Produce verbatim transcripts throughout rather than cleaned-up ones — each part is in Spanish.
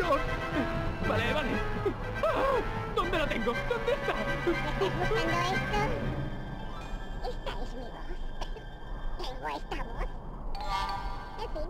Dios. Vale, vale. Ah, ¿dónde lo tengo? ¿Dónde está? ¿Estás buscando esto? Esta es mi voz. Tengo esta voz. En fin.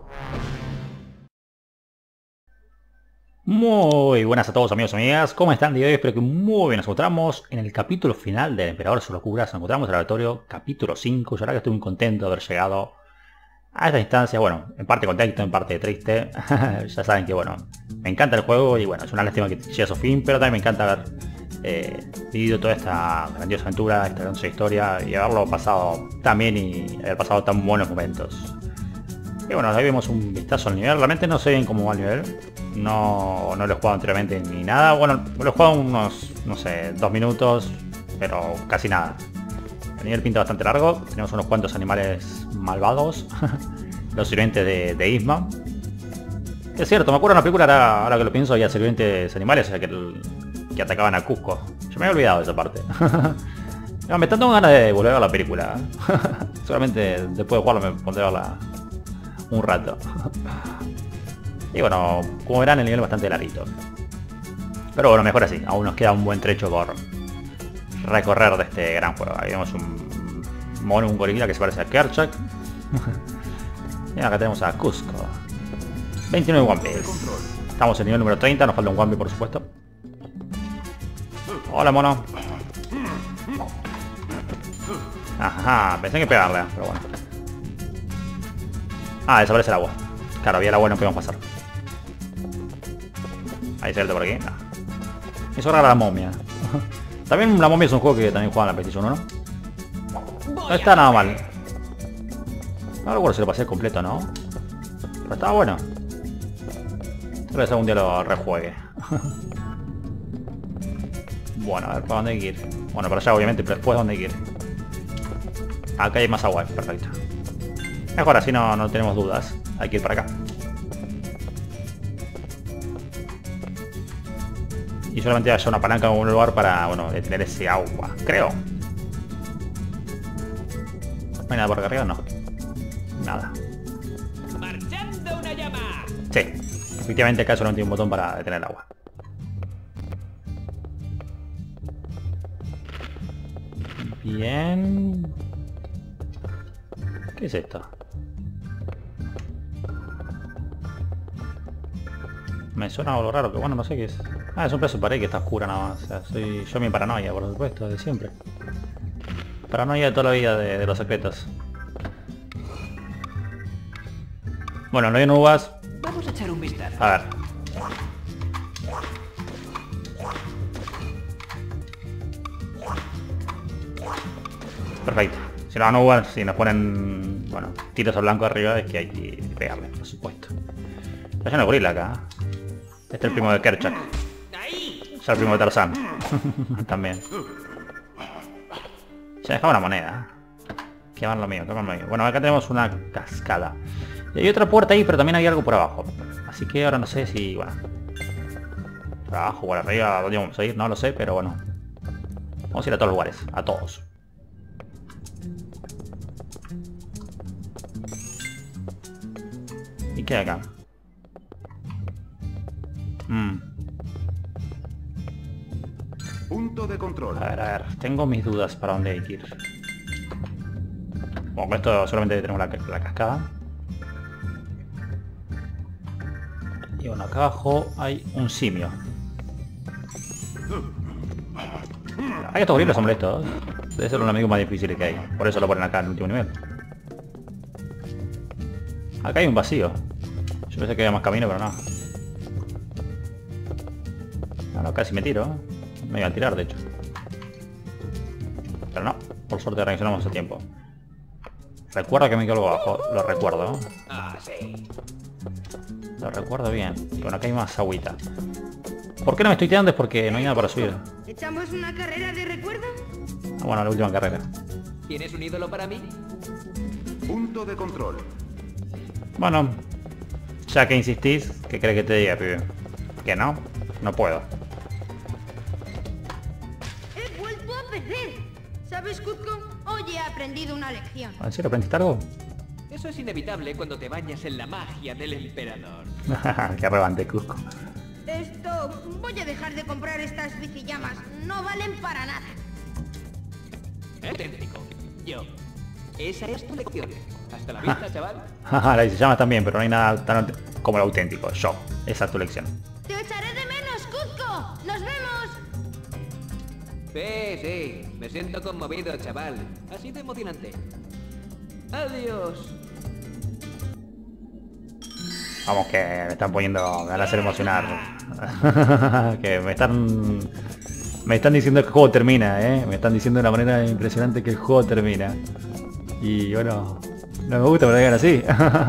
Muy buenas a todos amigos y amigas, ¿cómo están? Día de hoy espero que muy bien. Nos encontramos en el capítulo final del Emperador de su locura. Nos encontramos en el aleatorio capítulo cinco. Yo ahora que estoy muy contento de haber llegado a esta instancia. Bueno, en parte contento, en parte triste. Ya saben que bueno, me encanta el juego y bueno, es una lástima que llegue a su fin, pero también me encanta haber eh, vivido toda esta grandiosa aventura, esta grandiosa historia y haberlo pasado tan bien y haber pasado tan buenos momentos. Y bueno, ahí vemos un vistazo al nivel. Realmente no sé bien cómo va el nivel. No, no lo he jugado anteriormente ni nada. Bueno, lo he jugado unos, no sé, dos minutos, pero casi nada. El nivel pinta bastante largo. Tenemos unos cuantos animales malvados. Los sirvientes de, de Isma. Es cierto, me acuerdo en la película, ahora, ahora que lo pienso, había sirvientes animales, o sea, que, el, que atacaban a Cusco. Yo me había olvidado de esa parte. No, me están dando ganas de volver a ver la película. Seguramente después de jugarlo me pondré a verla un rato. Y bueno, como verán el nivel es bastante larguito. Pero bueno, mejor así, aún nos queda un buen trecho por recorrer de este gran juego. Ahí vemos un mono, un gorila que se parece a Kerchak. Y acá tenemos a Cusco. veintinueve One Piece. Estamos en el nivel número treinta, nos falta un One Piece por supuesto. Hola mono. Ajá, pensé que pegarle, pero bueno. Ah, desaparece el agua. Claro, había el agua y no podíamos pasar. Ahí se por aquí. No. Eso rara la momia. También la momia es un juego que también juega en la PlayStation uno, ¿no? No está nada mal. No recuerdo si lo pasé completo, ¿no? Pero estaba bueno. Tal vez algún día lo rejuegue. Bueno, a ver, ¿para dónde hay que ir? Bueno, para allá obviamente, pero después ¿dónde hay que ir? Acá hay más agua, perfecto. Mejor así no, no tenemos dudas. Hay que ir para acá. Y solamente haya una palanca en algún lugar para, bueno, detener ese agua. Creo. ¿No hay nada por acá arriba? No. Nada. Marchando una llama. Sí. Efectivamente acá solamente hay un botón para detener el agua. Bien. ¿Qué es esto? Me suena algo raro, que bueno, no sé qué es. Ah, es un pedazo de pared que está oscura nada más. O sea, soy yo mi paranoia, por supuesto, de siempre. Paranoia de toda la vida de, de los secretos. Bueno, no hay uvas. Vamos a echar un vistazo. A ver. Perfecto. Si no dan uvas, si nos ponen, bueno, tiros al blanco arriba, es que hay que pegarle, por supuesto. Está lleno de gorila acá. Este es el primo de Kerchak. Es el primo de Tarzán. También. Se dejaba una moneda. Que van lo mío, que van lo mío. Bueno, acá tenemos una cascada. Y hay otra puerta ahí, pero también hay algo por abajo. Así que ahora no sé si, bueno. Por abajo, por arriba, ¿a dónde vamos a ir? No lo sé, pero bueno. Vamos a ir a todos los lugares. A todos. ¿Y qué hay acá? Mm. Punto de control. A ver, a ver, tengo mis dudas para dónde hay que ir. Bueno, con esto solamente tenemos la, la cascada. Y bueno, acá abajo hay un simio. Hay estos gorilas son molestos. Debe ser un amigo más difícil que hay. Por eso lo ponen acá en el último nivel. Acá hay un vacío. Yo pensé que había más camino, pero no. No, no, casi me tiro. Me iba a tirar, de hecho. Pero no, por suerte reaccionamos a tiempo. Recuerdo que me quedo algo abajo, lo recuerdo. Ah, sí. Lo recuerdo bien. Y bueno, acá hay más agüita. ¿Por qué no me estoy tirando? Es porque no hay nada para subir. ¿Echamos una carrera de recuerdo? Ah, bueno, la última carrera. ¿Tienes un ídolo para mí? Punto de control. Bueno, ya que insistís, ¿qué crees que te diga, pibe? ¿Que no? No puedo. ¡He vuelto a perder! ¿Sabes, Cusco? Hoy he aprendido una lección. ¿En serio aprendiste algo? Eso es inevitable cuando te bañas en la magia del emperador. Qué arrogante, Cusco. Esto... Voy a dejar de comprar estas bicillamas. No valen para nada. Auténtico. Yo. Esa es tu lección. Hasta la vista, chaval. Jaja, la llamas también, pero no hay nada tan aut- como el auténtico. Yo. Esa es tu lección. ¡Te echaré de menos, Kuzco! ¡Nos vemos! Sí, sí. Me siento conmovido, chaval. Ha sido emocionante. Adiós. Vamos, que me están poniendo... Me van a hacer emocionar. Que me están... Me están diciendo que el juego termina, ¿eh? Me están diciendo de una manera impresionante que el juego termina. Y bueno... No me gusta que me lo digan así.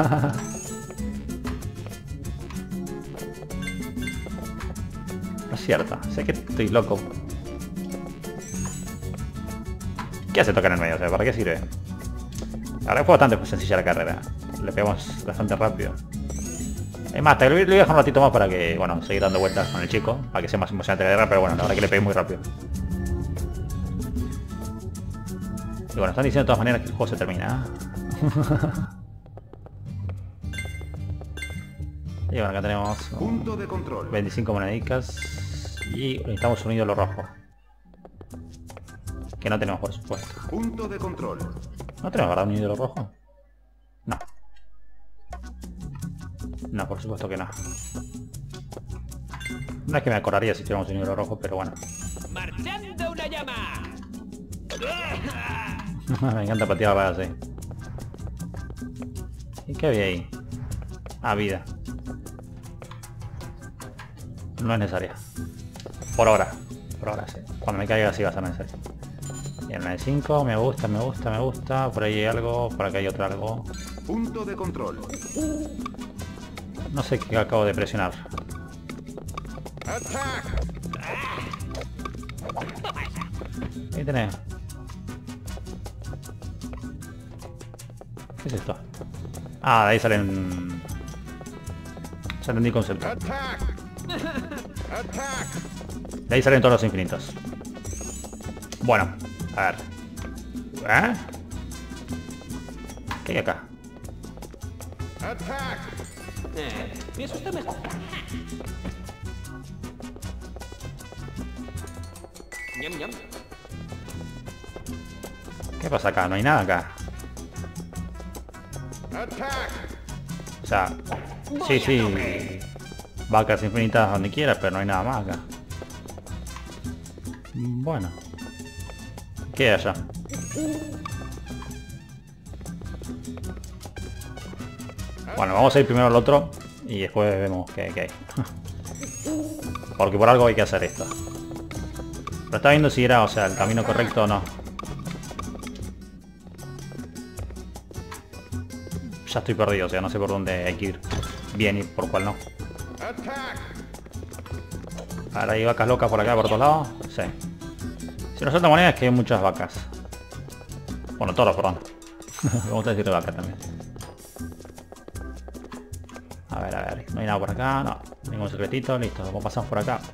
No es cierto. Sé que estoy loco. ¿Qué hace tocar en el medio? O sea, ¿para qué sirve? Ahora fue bastante sencilla la carrera. Le pegamos bastante rápido. Es más, te lo voy a dejar un ratito más para que, bueno, seguir dando vueltas con el chico, para que sea más emocionante la guerra, pero bueno, la verdad que le pegué muy rápido. Y bueno, están diciendo de todas maneras que el juego se termina. Y bueno, acá tenemos Punto de control. veinticinco monedicas y necesitamos un ídolo rojo. Que no tenemos, por supuesto. Punto de control. ¿No tenemos, verdad, un ídolo rojo? No. No, por supuesto que no. No es que me acordaría si tuviéramos un ídolo rojo, pero bueno. ¡Marchando una llama! Me encanta patear la así. ¿Y qué había ahí? Ah, vida. No es necesaria. Por ahora. Por ahora sí. Cuando me caiga sí va a ser necesario. Bien, una de cinco. Me gusta, me gusta, me gusta. Por ahí hay algo. Por acá hay otro algo. Punto de control. No sé qué acabo de presionar. Ahí tenés. ¿Qué es esto? Ah, de ahí salen... Ya entendí el concepto. De ahí salen todos los infinitos. Bueno, a ver. ¿Eh? ¿Qué hay acá? Eh, me asusta mejor. Ñam, ñam. ¿Qué pasa acá? No hay nada acá. O sea, sí, sí. Vacas infinitas donde quieras, pero no hay nada más acá. Bueno. ¿Qué hay allá? Bueno, vamos a ir primero al otro y después vemos qué, qué hay. Porque por algo hay que hacer esto. Pero estaba viendo si era, o sea, el camino correcto o no. Ya estoy perdido, o sea, no sé por dónde hay que ir bien y por cuál no. Ahora hay vacas locas por acá, por todos lados. Sí. Si nos suelta moneda es que hay muchas vacas. Bueno, toros, perdón. Vamos a decir de vaca también. A ver, a ver. No hay nada por acá. No. Ningún secretito. Listo. Vamos pasamos por acá.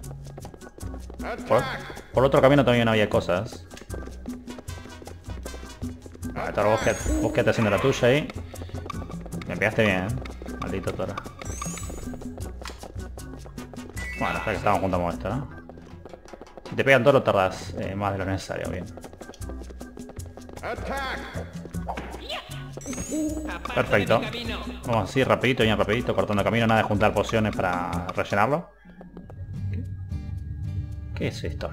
Por, por otro camino también había cosas. A ver, toro, vos quédate, vos quédate haciendo la tuya ahí. Me pegaste bien, ¿eh? Maldito toro. Bueno, ya que estamos juntamos esto, ¿no? Si te pegan toro tardas eh, más de lo necesario, bien. Perfecto. Vamos así, rapidito, bien rapidito, cortando camino, nada de juntar pociones para rellenarlo. ¿Qué es esto?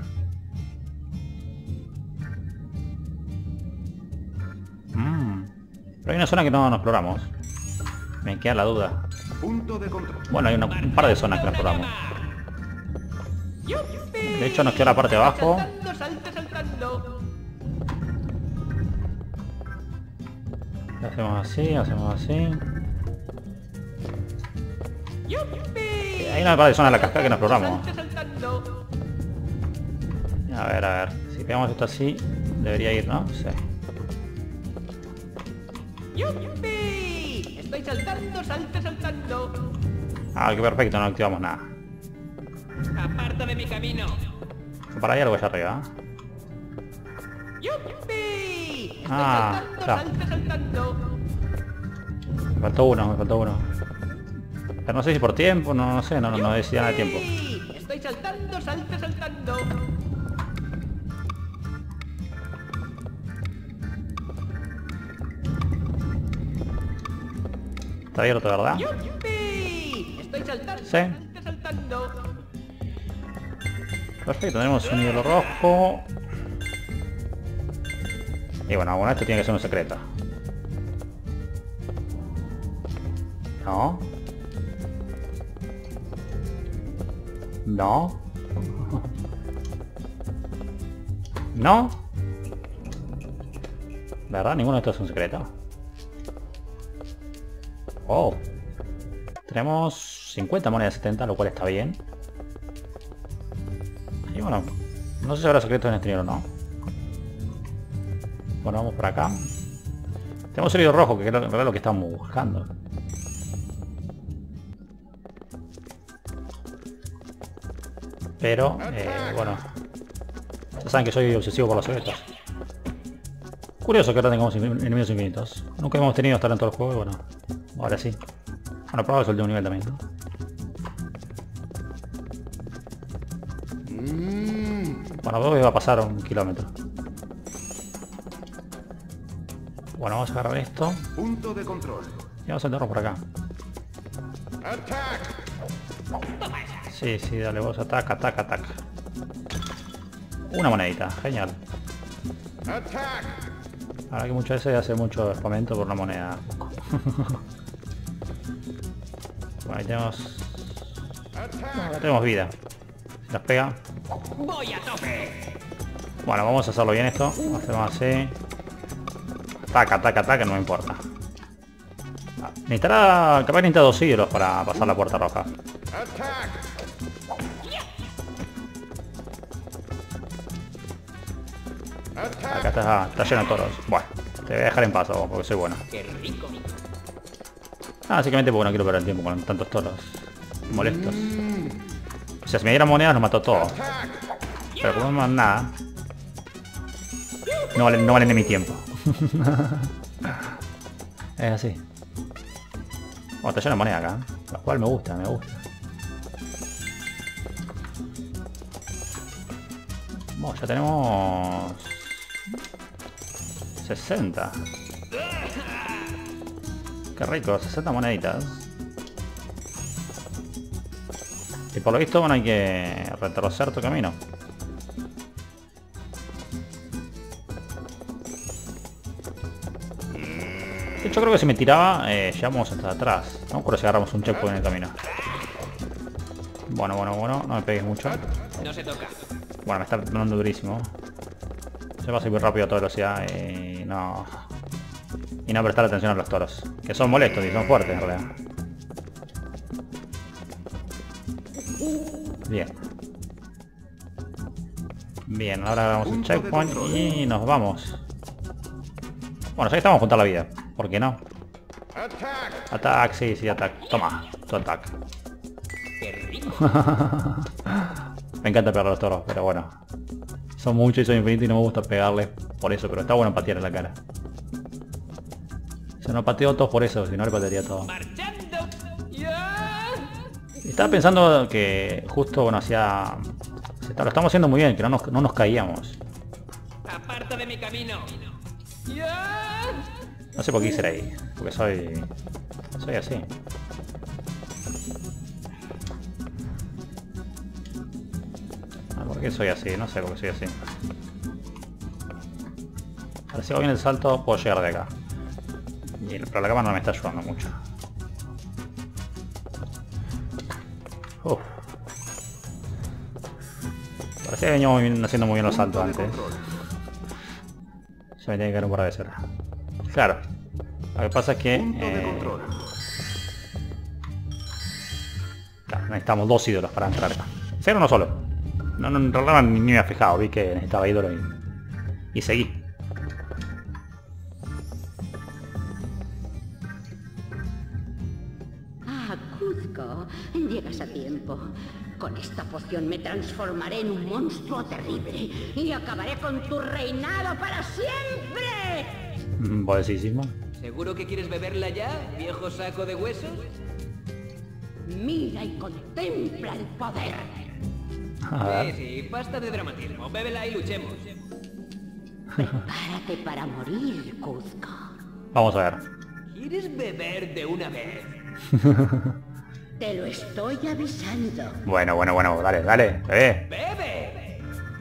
Mmm. Pero hay una zona que no nos exploramos. Me queda la duda. Punto de control. Bueno, hay una, un par de zonas que no exploramos. De hecho nos queda la parte de abajo. Saltando, salta, saltando. Hacemos así, hacemos así. ¡Yupi! Hay una par de zonas de la cascada que no exploramos. Salta, saltando. A ver, a ver. Si pegamos esto así, debería ir, ¿no? Sí. ¡Yupi! Estoy saltando, salta, saltando. Ah, qué perfecto, no activamos nada. Aparta de mi camino. Para ahí algo allá arriba. ¡Yupi! Estoy Ah, saltando, claro. salta, saltando. Me faltó uno, me faltó uno. Pero no sé si por tiempo, no, no sé, no, no, no decía nada de tiempo. ¡Yupi! Estoy saltando, salto, saltando. Está abierto, ¿verdad? ¡Yupi! Estoy saltando, Sí. salto, saltando. Perfecto, tenemos un hilo rojo. Y bueno, bueno, esto tiene que ser un secreto. No. No. No. ¿Verdad? Ninguno de estos es un secreto. Oh. Tenemos cincuenta monedas de setenta, lo cual está bien. Y bueno, no sé si habrá secretos en este nivel o no. Bueno, vamos por acá. Tenemos el hilo rojo, que es en realidad lo que estamos buscando. Pero, eh, bueno. Ya saben que soy obsesivo por los secretos. Curioso que ahora tengamos enemigos infinitos. Nunca hemos tenido hasta en todo el juego y bueno. Ahora sí. Bueno, probable es el último nivel también, ¿no? Bueno, veo que va a pasar un kilómetro. Bueno, vamos a agarrar esto. Punto de control. Y vamos a enterrarlo por acá. Attack. Sí, sí, dale vos, ataca, ataca, ataca. Una monedita, genial. Attack. Ahora que muchas veces hace mucho fomento por una moneda. Bueno, ahí tenemos... Ahora tenemos vida. Si nos pega. ¡Voy a tope! Bueno, vamos a hacerlo bien esto. Hacemos así. Ataca, ataca, ataca, no me importa. Ah, necesitará... Capaz necesita dos siglos para pasar la puerta roja. Attack. Acá está, está lleno de toros. Bueno, te voy a dejar en paz vos, porque soy bueno. ¡Qué rico! Ah, básicamente porque no quiero perder el tiempo con tantos toros molestos. O sea, si me dieran monedas nos mató todo. Pero como no me dan nada, no valen, no valen de mi tiempo. Es así. Bueno, está lleno de moneda acá, lo cual me gusta, me gusta. Bueno, ya tenemos sesenta. Qué rico, sesenta moneditas. Y por lo visto, bueno, hay que retroceder tu camino. De hecho, creo que si me tiraba, eh, llegamos hasta atrás. No por si agarramos un checkpoint en el camino. Bueno, bueno, bueno, no me pegues mucho. No se toca. Bueno, me está dando durísimo. Se va a subir rápido a toda velocidad y no... Y no prestar atención a los toros. Que son molestos y son fuertes en realidad. Bien. Bien, ahora damos un checkpoint y nos vamos. Bueno, ya que estamos a juntar la vida. ¿Por qué no? Attack. Attack, sí, sí, attack. Toma, tu attack. ¡Qué rico! Me encanta pegarle a los toros, pero bueno. Son muchos y son infinitos y no me gusta pegarles por eso, pero está bueno patear en la cara. Se no pateo todos por eso, si no le patearía todo. ¡Marchando! ¡Ya! Estaba pensando que justo, bueno, hacía... se está- Lo estamos haciendo muy bien, que no nos, no nos caíamos. ¡Aparta de mi camino! ¡Ya! No sé por qué hice ahí, porque soy... soy así. Ah, ¿por qué soy así? No sé por qué soy así. Ahora si hago bien el salto puedo llegar de acá. Y, pero la cámara no me está ayudando mucho. Uf. Parecía que veníamos haciendo muy bien los saltos antes. Se me tiene que caer un par de veces. Claro. Lo que pasa es que... Eh, claro, necesitamos dos ídolos para entrar acá. Cero uno solo. No, no, en realidad ni me había fijado. Vi que necesitaba ídolo y, y seguí. Ah, Kuzco, llegas a tiempo. Con esta poción me transformaré en un monstruo terrible y acabaré con tu reinado para siempre. Mm, ¿Vos decís, Sigma? ¿Seguro que quieres beberla ya, viejo saco de huesos? Mira y contempla el poder. A ver. Sí, sí, basta de dramatismo. Bébela y luchemos. Prepárate para morir, Kuzco. Vamos a ver. ¿Quieres beber de una vez? Te lo estoy avisando. Bueno, bueno, bueno, dale, dale, bebé. ¡Bebe!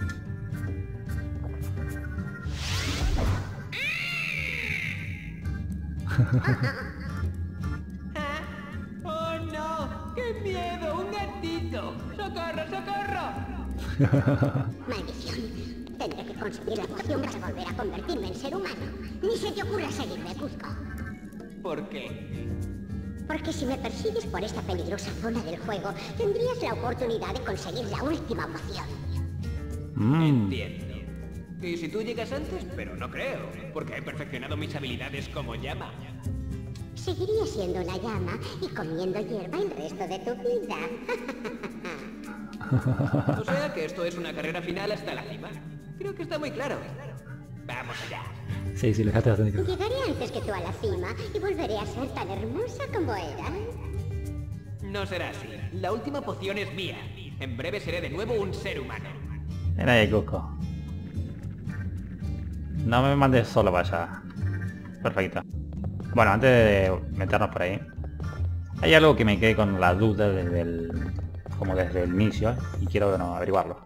¡Oh no! ¡Qué miedo! ¡Un gatito! ¡Socorro, socorro! Maldición. Tendré que conseguir la poción para volver a convertirme en ser humano. Ni se te ocurra seguirme, Kuzco. ¿Por qué? Porque si me persigues por esta peligrosa zona del juego, tendrías la oportunidad de conseguir la última poción. Mm. Entiendo. Y si tú llegas antes, pero no creo, porque he perfeccionado mis habilidades como llama. Seguirías siendo una llama y comiendo hierba el resto de tu vida. O sea que esto es una carrera final hasta la cima. Creo que está muy claro. Vamos allá. Sí, sí, lo dejaste bastante claro. Llegaré antes que tú a la cima y volveré a ser tan hermosa como era. No será así. La última poción es mía. En breve seré de nuevo un ser humano. Ven ahí, Kuzco. No me mandes solo para allá. Perfecto. Bueno, antes de meternos por ahí, hay algo que me quedé con la duda desde el... como desde el inicio, ¿eh? Y quiero bueno, averiguarlo.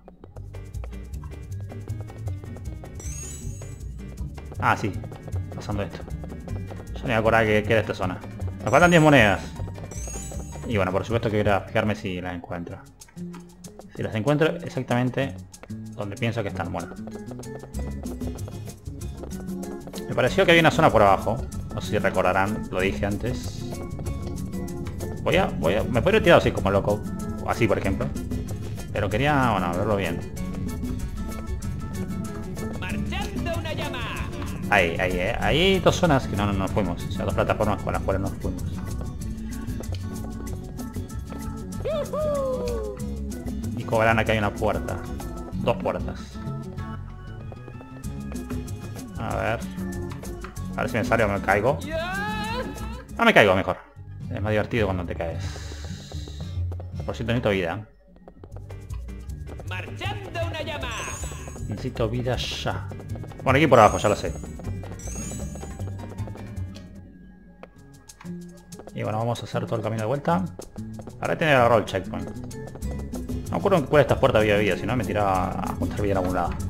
Ah, sí. Pasando esto. Yo me acordaba que, que era esta zona. Nos faltan diez monedas. Y bueno, por supuesto que voy a fijarme si las encuentro. Si las encuentro exactamente donde pienso que están. Bueno. Me pareció que había una zona por abajo. No sé si recordarán, lo dije antes. Voy a... Voy a me podría tirar así como loco. O así, por ejemplo. Pero quería, bueno, verlo bien. ¡Marchando una llama! Ahí, ahí, eh. Ahí hay dos zonas que no, no nos fuimos. O sea, dos plataformas con las cuales nos fuimos. Y como verán, acá hay una puerta. Dos puertas. A ver. A ver si me sale o me caigo. No me caigo mejor. Es más divertido cuando te caes. Por cierto, necesito vida. ¡Marchando una llama! Necesito vida ya. Bueno, aquí por abajo, ya lo sé. Y bueno, vamos a hacer todo el camino de vuelta. Ahora tiene que agarrar el checkpoint. No me acuerdo cuál de estas puertas había vida, si no me tiraba a juntar vida en algún lado.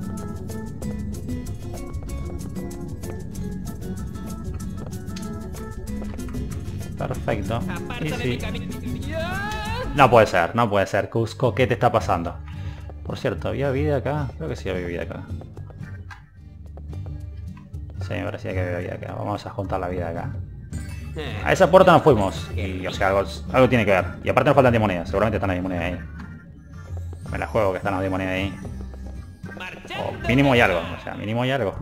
Perfecto. Y sí. No puede ser, no puede ser. Kuzco, ¿qué te está pasando? Por cierto, ¿había vida acá? Creo que sí había vida acá. Sí, me parecía que había vida acá. Vamos a juntar la vida acá. A esa puerta nos fuimos. Y, o sea, algo, algo tiene que ver. Y aparte nos faltan diez monedas. Seguramente están las diez monedas ahí. Me la juego que están las diez monedas ahí. O mínimo y algo. O sea, mínimo y algo.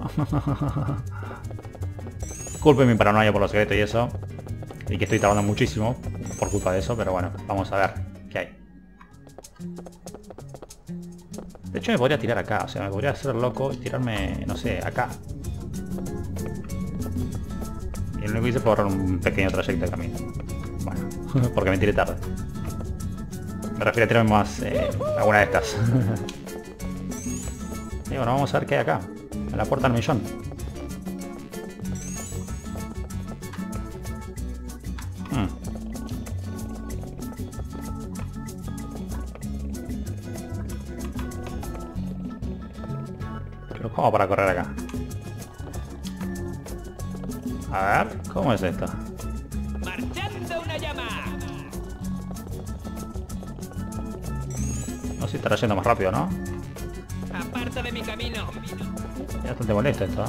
Disculpen mi paranoia por los secretos y eso. Y que estoy tardando muchísimo por culpa de eso. Pero bueno, vamos a ver qué hay. De hecho me podría tirar acá. O sea, me podría hacer loco y tirarme, no sé, acá. Y lo único que hice fue ahorrar un pequeño trayecto de camino. Bueno, porque me tiré tarde. Me refiero a tirarme más eh, alguna de estas. Y bueno, vamos a ver qué hay acá. En la puerta del millón. Hmm. Pero ¿cómo para correr acá? A ver, ¿cómo es esto? ¡Marchando una llama! No sé si estará yendo más rápido, ¿no? ¡Aparta de mi camino! Es bastante molesto esto, ¿eh?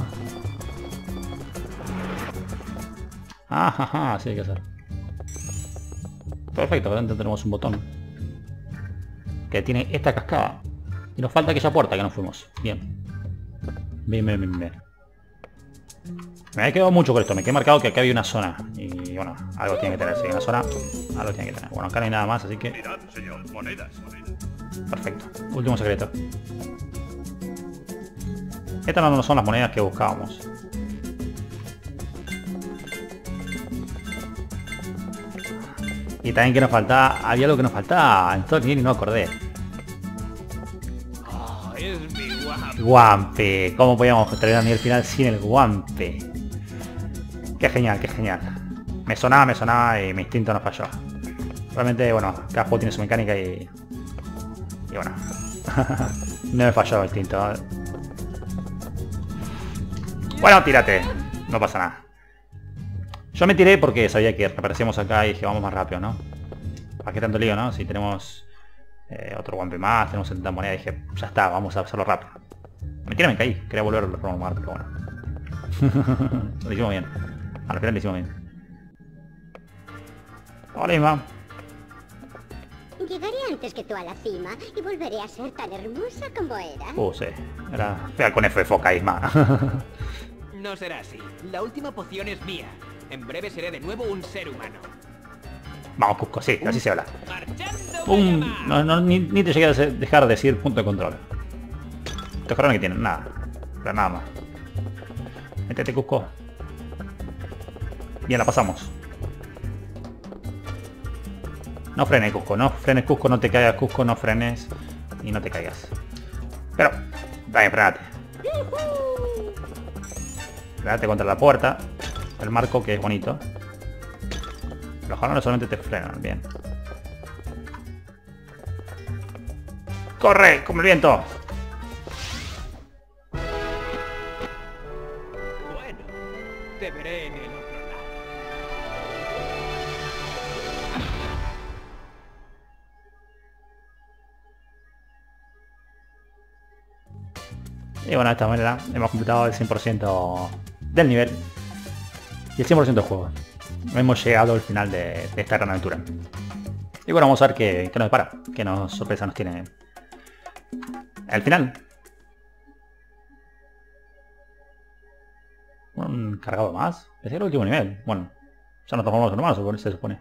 Ah, jaja, así hay que hacer. Perfecto, adentro tenemos un botón que tiene esta cascada. Y nos falta aquella puerta que nos fuimos. Bien. Bien, bien, bien, bien. Me he quedado mucho con esto, me quedé marcado que acá había una zona. Y bueno, algo tiene que tener, si hay una zona, algo tiene que tener. Bueno, acá no hay nada más, así que... Mirad, señor, monedas. Perfecto. Último secreto. Estas no son las monedas que buscábamos. Y también que nos faltaba, había algo que nos faltaba en todo el nivel y no acordé. Oh, es mi guapo. Guampe. ¿Cómo podíamos terminar el nivel final sin el guampe? Qué genial, qué genial. Me sonaba, me sonaba y mi instinto no falló. Realmente, bueno, cada juego tiene su mecánica y... Y bueno. No me falló el instinto. Bueno, tírate. No pasa nada. Yo me tiré porque sabía que aparecíamos acá y dije vamos más rápido, ¿no? ¿Para qué tanto lío, no? Si tenemos eh, otro guampe más, tenemos setenta monedas, dije, ya está, vamos a hacerlo rápido. Mentira, me caí. Quería volver a la forma normal, pero bueno. Lo hicimos bien. Al final lo hicimos bien. Hola, Ima. Llegaré antes que tú a la cima y volveré a ser tan hermosa como era. Uh, sí. Era fea con F de foca, Isma. No será así. La última poción es mía. En breve seré de nuevo un ser humano. Vamos, Cusco, sí, así se habla. ¡Marchando! Un... Panamá! No, no, ni, ni te llegué a dejar de decir punto de control. Estos cabrones que tienen, nada. Pero nada más. Métete, Cusco. Bien, la pasamos. No frenes, Cusco, no frenes, Cusco, no te caigas, Cusco, no frenes. Y no te caigas. Pero, dale, frenate. Frenate contra la puerta. El marco, que es bonito. Los jalones solamente te frenan, bien. ¡Corre! ¡Como el viento! Bueno, te veré en el otro lado. Y bueno, de esta manera hemos completado el cien por ciento del nivel. Y el cien por ciento del juego. Hemos llegado al final de, de esta gran aventura. Y bueno, vamos a ver qué, qué nos depara. Qué nos, sorpresa nos tiene el final. Un cargado más. Ese era el último nivel. Bueno, ya nos transformamos en humanos, se supone.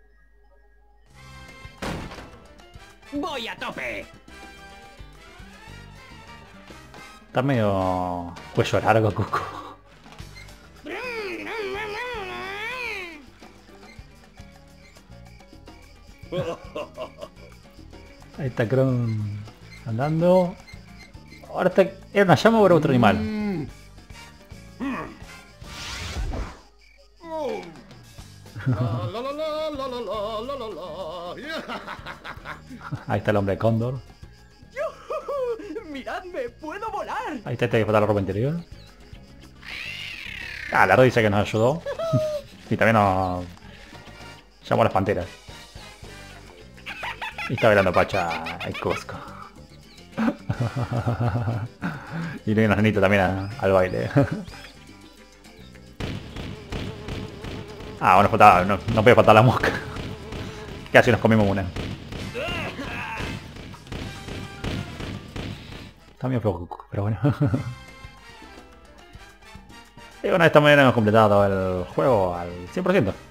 ¡Voy a tope! Está medio cuello largo, Cusco. Ahí está Kron andando. Ahora está... ¿Era una llama o era otro animal? Ahí está el hombre cóndor. ¡Miradme! ¡Puedo volar! Ahí está este que falta la ropa interior. Ah, la dice que nos ayudó. Y también nos llamó a las panteras. Y está bailando Pacha el Cusco. Y le viene los nenitos también a, al baile. Ah, bueno, faltaba, no, no puede faltar la mosca. Casi nos comimos una. Está medio flojo, pero bueno. Y bueno, de esta manera hemos completado el juego al cien por ciento.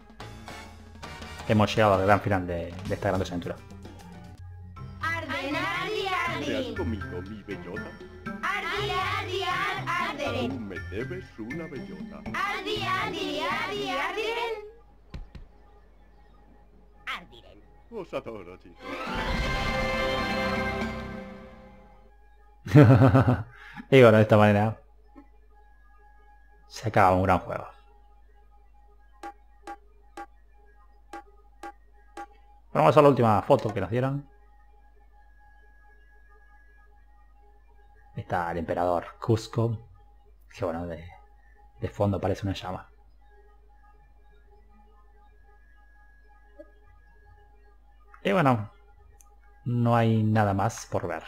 Hemos llegado al gran final de, de esta gran aventura. Arden, ardi, ¿Te has ardi. comido mi bellota? Ardi, ardi, ar- arderen. Aún me debes una bellota. Ardi, ardi, ardi, ardiren. Ardiren. Os adoro, chicos. Y bueno, de esta manera se acaba un gran juego. Bueno, vamos a la última foto que nos dieron. Está el emperador Cusco, que bueno, de, de fondo parece una llama. Y bueno, no hay nada más por ver.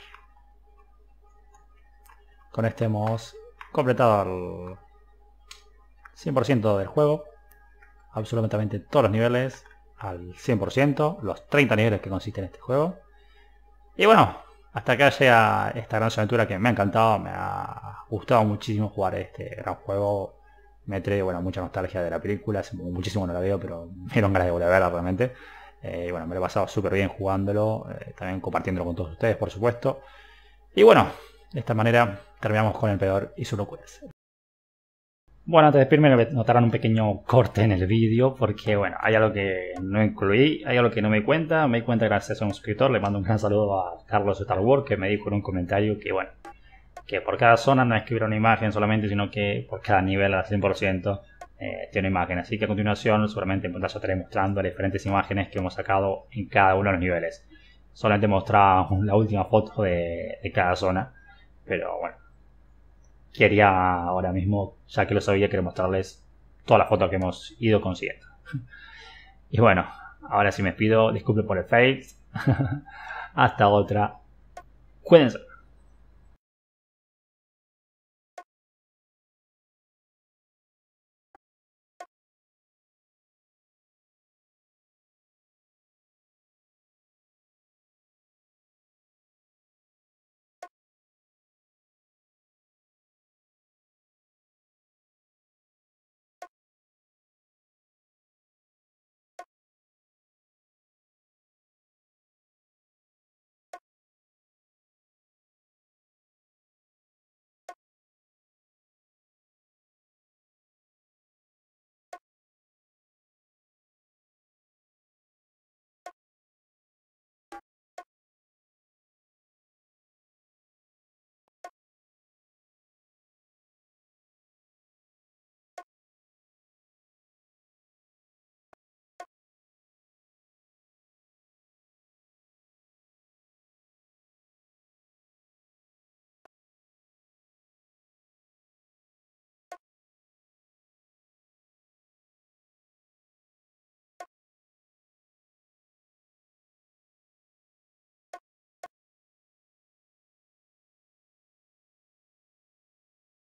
Con este hemos completado el cien por ciento del juego. Absolutamente todos los niveles al cien por ciento. Los treinta niveles que consisten en este juego. Y bueno, hasta acá llega esta gran aventura que me ha encantado. Me ha gustado muchísimo jugar este gran juego. Me trae, bueno, mucha nostalgia de la película. Hace muchísimo no la veo, pero me dieron ganas de volver a verla realmente. Eh, y bueno, me lo he pasado súper bien jugándolo. Eh, también compartiéndolo con todos ustedes, por supuesto. Y bueno, de esta manera terminamos con el Emperador y sus locuras. Bueno, antes de despedirme notarán un pequeño corte en el vídeo porque, bueno, hay algo que no incluí, hay algo que no me di cuenta. Me di cuenta gracias a un suscriptor. Le mando un gran saludo a Carlos Star Wars, que me dijo en un comentario que, bueno, que por cada zona no escribir una imagen solamente, sino que por cada nivel al cien por ciento eh, tiene una imagen. Así que a continuación seguramente en pantalla estaré mostrando las diferentes imágenes que hemos sacado en cada uno de los niveles. Solamente mostraba la última foto de, de cada zona, pero bueno, quería ahora mismo, ya que lo sabía, quiero mostrarles todas las fotos que hemos ido consiguiendo. Y bueno, ahora sí me despido, disculpen por el fail. Hasta otra. Cuídense.